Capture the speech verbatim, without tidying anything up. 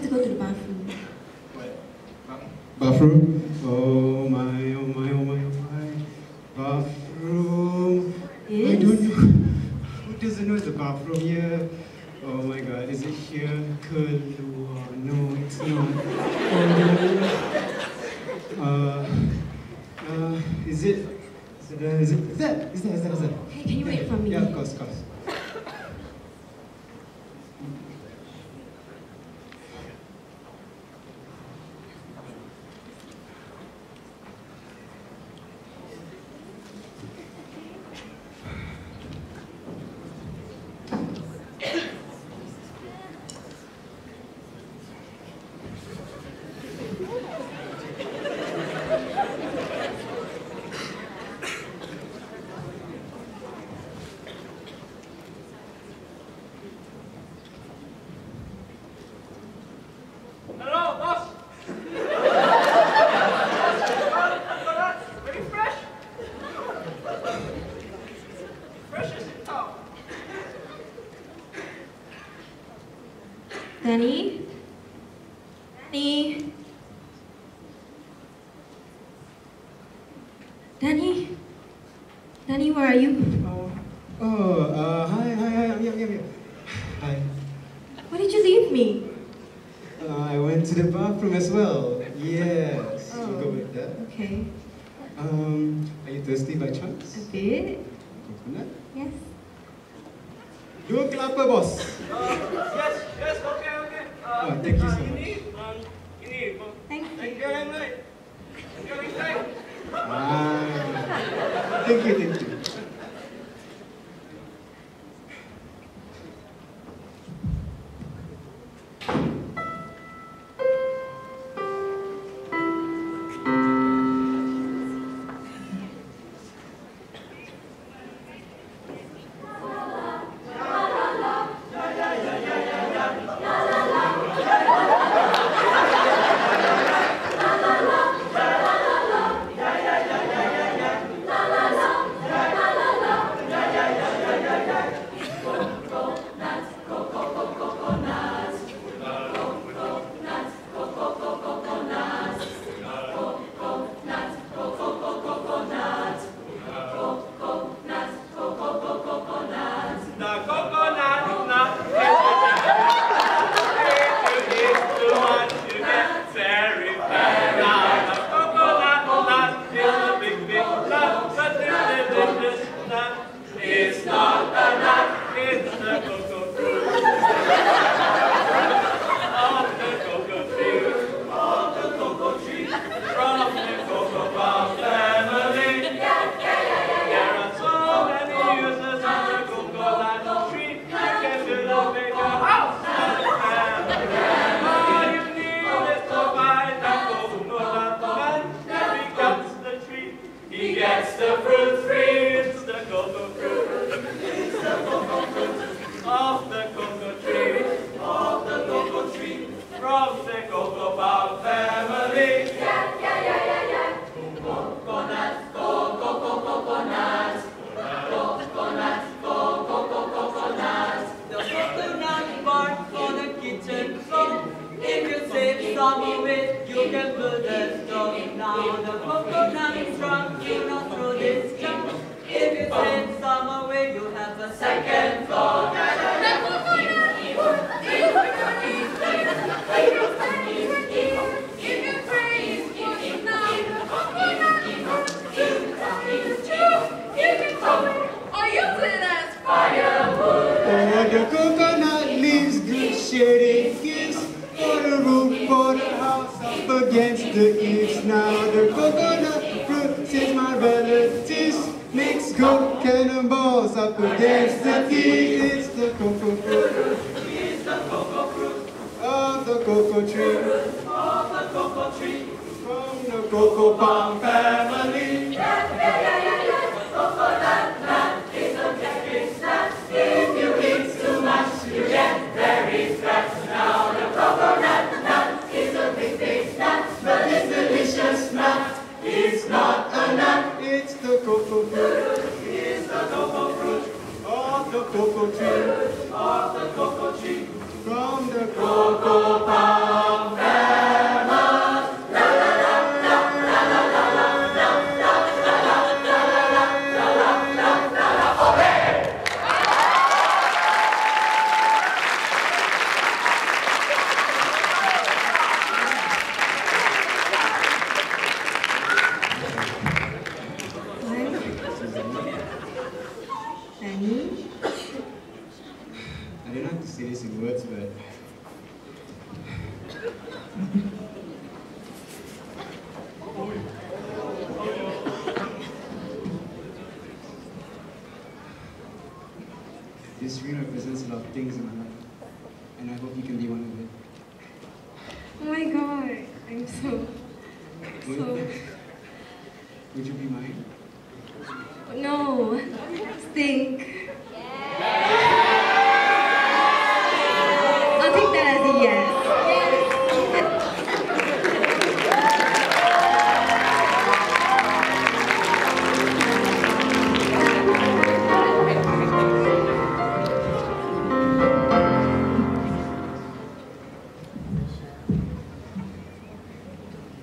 to go to the bathroom. What? Bathroom? Oh my, oh my, oh my, oh my. Bathroom. Yes? I don't know. Who doesn't know the bathroom here? Oh my god, is it here? Keluar. No, it's not. Oh no. Uh, uh, is it? Is it, uh, is it? Is that? Is that? Is that? Is that? Hey, can you wait for me? Yeah, of course, of course. Danny? Danny? Danny? Danny, where are you? Oh, oh, uh, hi, hi, hi, I'm here, I'm here, I'm here. Hi. Why did you leave me? Uh, I went to the bathroom as well. Yes, Oh. we'll go with that. Okay. Um, are you thirsty by chance? A bit? Coconut? Yes. Dua kelapa, boss. Uh, yes, yes, okay, okay. Uh, Oh, thank you so uh, much. Ini, um, ini, um, Thank you. thank you very much. Thank you very much. Ah, thank you, thank you. Cocoa tree, of the cocoa tree, from the cocoa palm. Danny? I don't know how to say this in words, but this ring represents a lot of things in my life, and I hope you can be one of it. Oh my god, I'm so, so, Would, would you be mine? no, stink.